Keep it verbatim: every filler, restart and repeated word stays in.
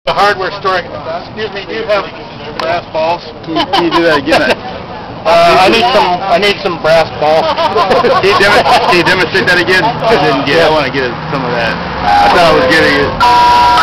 The hardware store. Excuse me, do you have brass balls? Can you, can you do that again? Uh, I need some. I need some brass balls. Can you, dem can you demonstrate that again? I didn't get. I want to get some of that. I thought I was getting it.